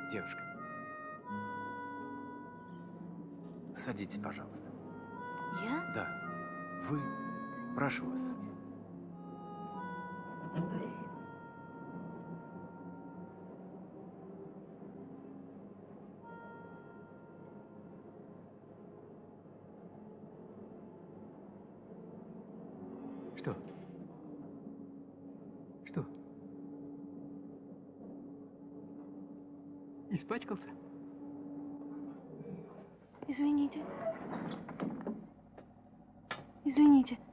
Девушка, садитесь, пожалуйста. Я? Да, вы. Прошу вас. Спасибо. Что? Что? Испачкался? Извините. Извините.